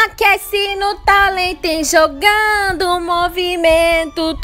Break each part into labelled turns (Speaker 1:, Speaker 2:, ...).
Speaker 1: Aquece no talento em jogando movimento.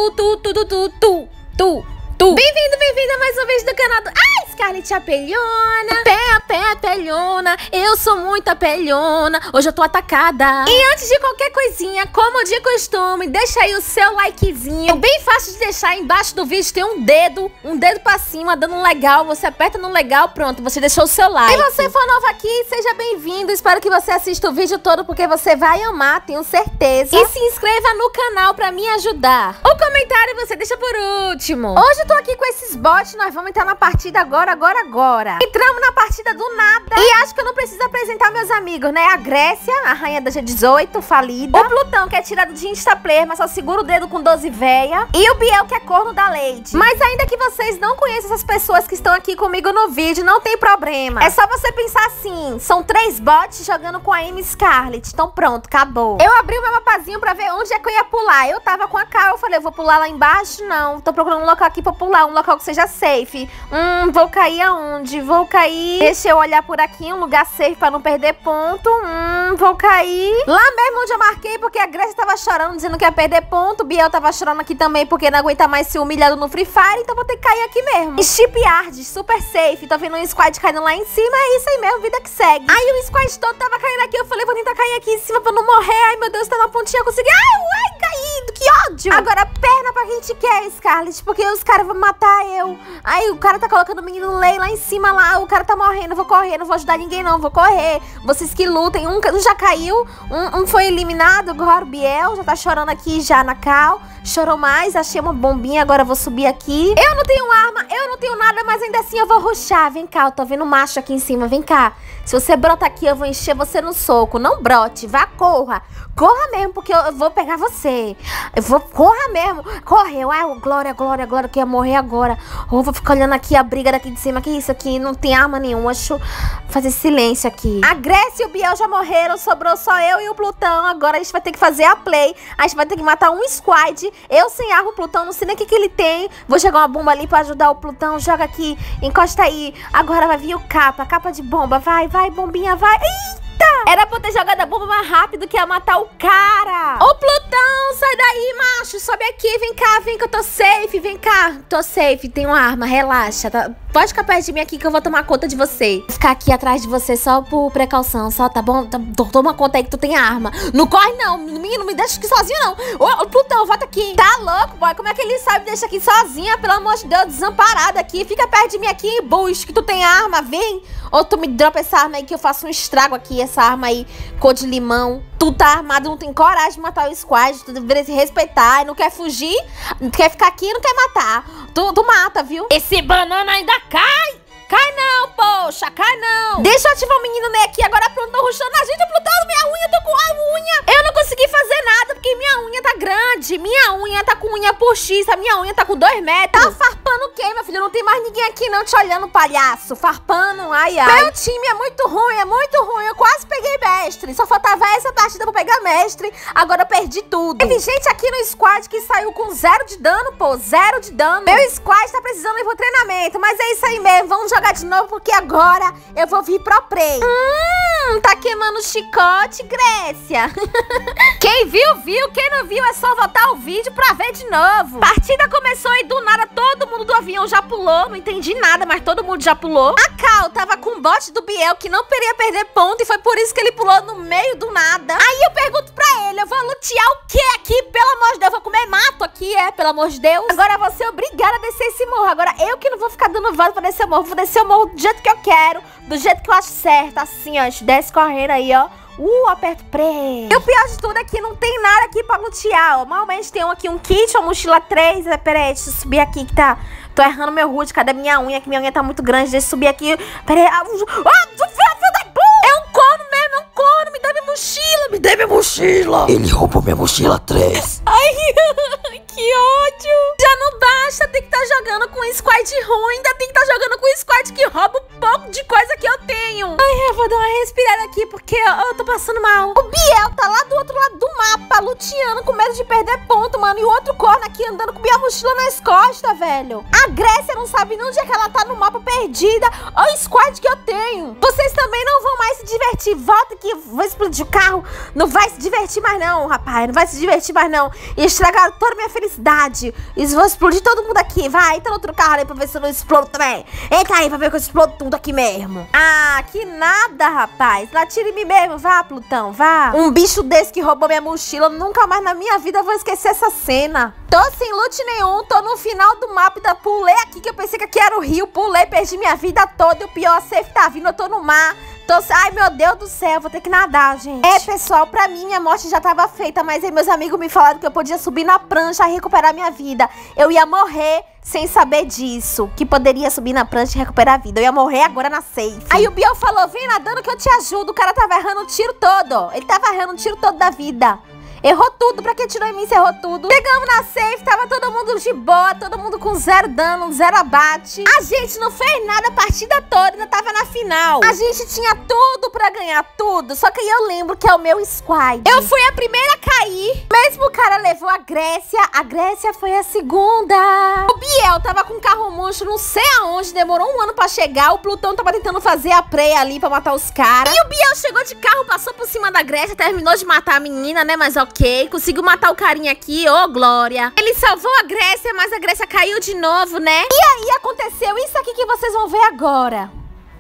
Speaker 1: Bem-vindo mais uma vez do canal do... Ai, Scarlet Apelhona. Apelhona, eu sou muito apelhona. Hoje eu tô atacada. E antes de qualquer coisinha, como de costume, deixa aí o seu likezinho. É bem fácil de deixar. Embaixo do vídeo tem um dedo pra cima, dando um legal. Você aperta no legal, pronto, você deixou o seu like. Se você for novo aqui, seja bem-vindo. Espero que você assista o vídeo todo, porque você vai amar, tenho certeza. E se inscreva no canal pra me ajudar. O comentário você deixa por último. Hoje eu tô aqui com esses bots, nós vamos entrar na partida agora. Entramos na partida do nada. E acho que eu não preciso apresentar meus amigos, né? A Grécia, a rainha da G18, falida. O Plutão, que é tirado de Instaplayer, mas só segura o dedo com 12 véia. E o Biel, que é corno da Lady. Mas ainda que vocês não conheçam essas pessoas que estão aqui comigo no vídeo, não tem problema. É só você pensar assim, são 3 bots jogando com a Amy Scarlet. Então pronto, acabou. Eu abri o meu mapazinho pra ver onde é que eu ia pular. Eu tava com a Cal, eu falei, eu vou pular lá embaixo? Não, tô procurando um local aqui pra pular, um local que seja safe. Vou cair aonde? Vou cair... Deixa eu olhar por aqui, um lugar safe pra não perder ponto. Vou cair lá mesmo onde eu marquei, porque a Grécia tava chorando, dizendo que ia perder ponto. O Biel tava chorando aqui também, porque não aguenta mais ser humilhado no Free Fire, então vou ter que cair aqui mesmo. Shipyard, super safe. Tô vendo um squad caindo lá em cima, é isso aí mesmo, vida que segue. Aí o squad todo tava caindo aqui, eu falei, vou tentar cair aqui em cima pra não morrer. Ai, meu Deus, tá na pontinha, eu consegui. Ai, caído, que ódio. Agora, perna pra quem te quer, Scarlet, porque os caras vão matar eu. Aí o cara tá colocando o menino Lei lá em cima, lá, o cara tá morrendo, eu vou correr, não vou ajudar ninguém não, vou correr. Vocês que lutem, um já caiu, um foi eliminado, agora o Biel já tá chorando aqui já na Cal. Chorou mais, achei uma bombinha, agora eu vou subir aqui. Eu não tenho arma, eu não tenho nada, mas ainda assim eu vou rushar. Vem cá, eu tô vendo um macho aqui em cima, vem cá. Se você brota aqui, eu vou encher você no soco. Não brote, vá, corra. Corra mesmo, porque eu vou pegar você. Corra mesmo. Correu, ai, glória, que eu ia morrer agora. Vou ficar olhando aqui a briga daqui de cima. Que isso aqui? Não tem arma nenhuma, deixa eu fazer silêncio aqui. A Grécia e o Biel já morreram, sobrou só eu e o Plutão. Agora a gente vai ter que fazer a play. A gente vai ter que matar um squad. Eu sem arma, o Plutão, não sei nem o que ele tem. Vou jogar uma bomba ali pra ajudar o Plutão. Joga aqui, encosta aí. Agora vai vir o capa de bomba. Vai, bombinha, vai. Eita! Era pra eu ter jogado a bomba mais rápido que ia matar o cara. Ô, Plutão, sai daí, macho. Sobe aqui, vem cá, vem que eu tô safe. Vem cá, tô safe, tenho arma, relaxa, tá? Pode ficar perto de mim aqui que eu vou tomar conta de você. Vou ficar aqui atrás de você só por precaução, só, tá bom? Toma conta aí que tu tem arma. Não corre não, menino, não me deixa aqui sozinho não. Ô, Plutão, volta aqui. Tá louco, boy? Como é que ele sabe me deixar aqui sozinha? Pelo amor de Deus, desamparada aqui. Fica perto de mim aqui, Bush, que tu tem arma, vem. Ou tu me dropa essa arma aí que eu faço um estrago aqui, essa arma aí, cor de limão. Tu tá armado, não tem coragem de matar o squad, tu deveria se respeitar, não quer fugir, quer ficar aqui e não quer matar. Tu mata, viu? Esse banana ainda cai! Cai não, poxa, cai não. Deixa eu ativar o menino Ney aqui, agora pronto, tô rushando a gente, Plutão, minha unha, tô com a unha. Eu não consegui fazer nada, porque minha unha tá grande, minha unha tá com unha postiça, minha unha tá com 2 metros. Tá farpando o quê, meu filho? Não tem mais ninguém aqui não te olhando, palhaço, farpando, ai. Meu time é muito ruim, eu quase peguei mestre, só faltava essa partida pra pegar mestre, agora eu perdi tudo. Teve gente aqui no squad que saiu com 0 de dano, pô, 0 de dano. Meu squad tá precisando ir pro treinamento, mas é isso aí mesmo, vamos jogar de novo, porque agora eu vou vir pro play. Tá queimando o chicote, Grécia. Quem viu, viu. Quem não viu, é só voltar o vídeo pra ver de novo. Partida começou e do nada todo mundo do avião já pulou. Não entendi nada, mas todo mundo já pulou. A Cal tava com o bot do Biel, que não queria perder ponto, e foi por isso que ele pulou no meio do nada. Aí eu pergunto pra ele, eu vou lutear o que aqui? Pelo amor de Deus, eu vou comer mato aqui, pelo amor de Deus. Agora eu vou ser obrigada a descer esse morro. Agora eu que não vou ficar dando voz pra descer o morro. Vou descer o morro do jeito que eu quero, do jeito que eu acho certo, assim, ó. A gente desce correndo aí, ó. Aperto play. E o pior de tudo é que não tem nada aqui pra lutear, ó. Normalmente tem aqui um kit, uma mochila 3. Peraí, deixa eu subir aqui que tá... Tô errando meu root, cadê minha unha? Que minha unha tá muito grande, deixa eu subir aqui. Peraí, filho da puta! É um corno mesmo, é um corno. Me dá minha mochila, me dá minha mochila.
Speaker 2: Ele roubou minha mochila 3.
Speaker 1: Ai, que ódio. Já não dá, bosta, tem que estar jogando com um squad ruim, ainda tem que estar jogando com um squad que rouba um pouco de coisa que eu tenho. Ai, eu vou dar uma respirada aqui, porque eu tô passando mal. O Biel tá lá do outro lado do mapa, luteando, com medo de perder ponto, mano. E o outro corno aqui andando com minha mochila nas costas, velho. A Grécia não sabe nem onde é que ela tá no mapa, perdida. Olha o squad que eu tenho. Vocês também não vão mais se divertir. Volta aqui, vou explodir o carro. Não vai se divertir mais não, rapaz. Não vai se divertir mais não. E estragaram toda a minha felicidade. Eles vão explodir todo mundo aqui. Vai, entra no outro carro aí pra ver se eu não explodo também. Entra aí pra ver que eu explodo tudo aqui mesmo. Ah, que nada, rapaz. Lá tira em mim mesmo. Vá, Plutão, vá. Um bicho desse que roubou minha mochila. Nunca mais na minha vida eu vou esquecer essa cena. Tô sem loot nenhum. Tô no final do mapa. Ainda pulei aqui, que eu pensei que aqui era o rio. Pulei, perdi minha vida toda. E o pior, a safe tá vindo. Eu tô no mar. Ai, meu Deus do céu, vou ter que nadar, gente. É, pessoal, pra mim, minha morte já tava feita. Mas aí meus amigos me falaram que eu podia subir na prancha e recuperar minha vida. Eu ia morrer sem saber disso. Que poderia subir na prancha e recuperar a vida. Eu ia morrer agora na safe. Aí o Biel falou, vem nadando que eu te ajudo. O cara tava errando o tiro todo. Ele tava errando o tiro todo da vida. Errou tudo, pra quem tirou em mim, você errou tudo. Chegamos na safe, tava todo mundo de boa, todo mundo com 0 dano, 0 abate. A gente não fez nada a partida toda, ainda tava na final. A gente tinha tudo pra ganhar, tudo. Só que aí eu lembro que é o meu squad. Eu fui a primeira a cair. Mesmo o cara levou a Grécia foi a segunda. O Biel tava com um carro monstro, não sei aonde, demorou 1 ano pra chegar. O Plutão tava tentando fazer a prey ali pra matar os caras. E o Biel chegou de carro, passou por cima da Grécia, terminou de matar a menina, né, mas ok, conseguiu matar o carinha aqui, ô glória. Ele salvou a Grécia, mas a Grécia caiu de novo, né? E aí aconteceu isso aqui que vocês vão ver agora.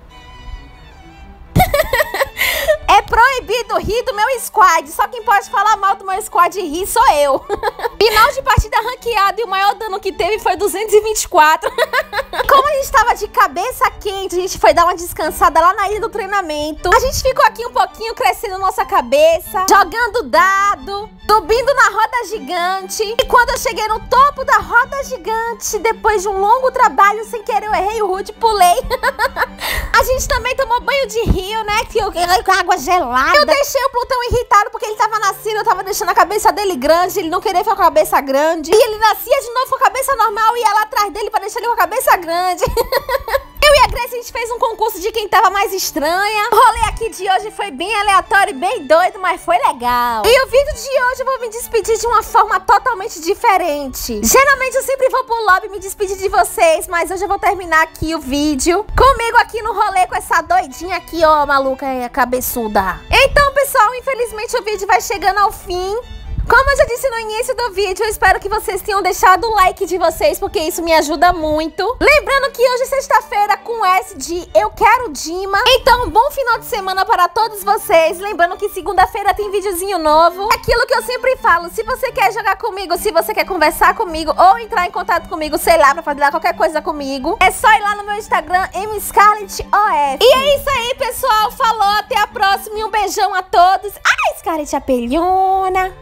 Speaker 1: É proibido rir do meu squad. Só quem pode falar mal do meu squad e rir sou eu. Final de partida ranqueado e o maior dano que teve foi 224. Como a gente tava de cabeça quente, a gente foi dar uma descansada lá na ilha do treinamento. A gente ficou aqui um pouquinho crescendo nossa cabeça, jogando dado, subindo na roda gigante. E quando eu cheguei no topo da roda gigante, depois de um longo trabalho, sem querer eu errei o HUD, pulei. A gente também tomou banho de rio, né? Com água gelada. Eu deixei o Plutão irritado porque ele tava nascendo, eu tava deixando a cabeça dele grande, ele não queria ficar com a cabeça grande. E ele nascia de novo com a cabeça normal e ia lá atrás dele pra deixar ele com a cabeça grande. Eu e a Grécia, a gente fez um concurso de quem tava mais estranha. O rolê aqui de hoje foi bem aleatório e bem doido, mas foi legal. E o vídeo de hoje eu vou me despedir de uma forma totalmente diferente. Geralmente eu sempre vou pro lobby me despedir de vocês, mas hoje eu vou terminar aqui o vídeo comigo aqui no rolê com essa doidinha aqui, ó, maluca aí, a cabeçuda. Então, pessoal, infelizmente o vídeo vai chegando ao fim. Como eu já disse no início do vídeo, eu espero que vocês tenham deixado o like de vocês, porque isso me ajuda muito. Lembrando que hoje é sexta-feira com S de Eu Quero Dima. Então, bom final de semana para todos vocês. Lembrando que segunda-feira tem videozinho novo. Aquilo que eu sempre falo, se você quer jogar comigo, se você quer conversar comigo ou entrar em contato comigo, sei lá, pra fazer qualquer coisa comigo, é só ir lá no meu Instagram, mscarletOF. E é isso aí, pessoal. Falou, até a próxima e um beijão a todos. Ai, Scarlet Apelhona.